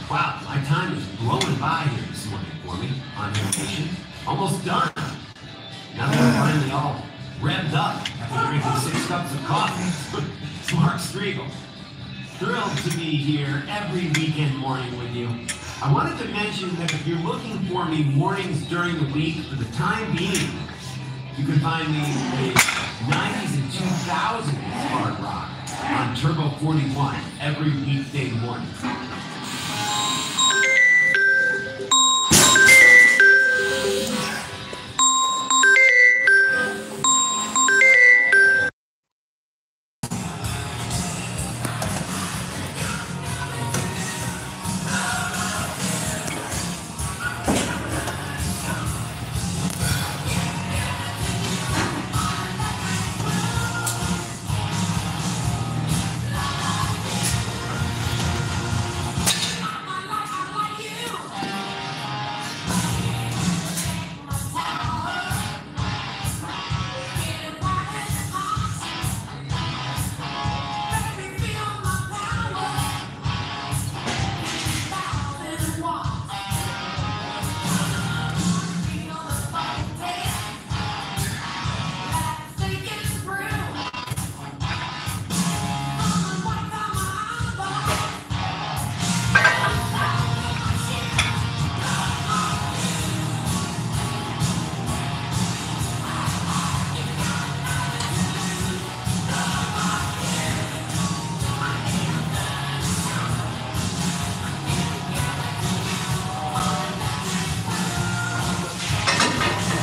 Wow, my time is blowing by here this morning for me on vacation. Almost done. Now that I'm finally all revved up after drinking 6 cups of coffee. It's Mark Striegel. Thrilled to be here every weekend morning with you. I wanted to mention that if you're looking for me mornings during the week, for the time being, you can find me in the 90s and 2000s hard rock on Turbo 41 every weekday morning.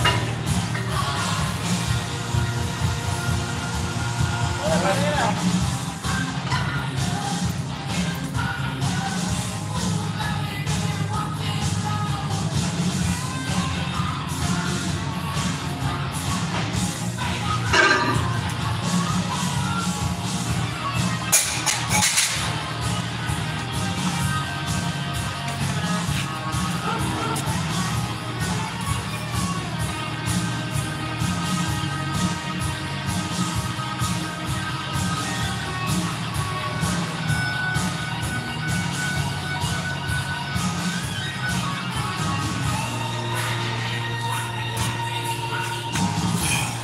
Yeah.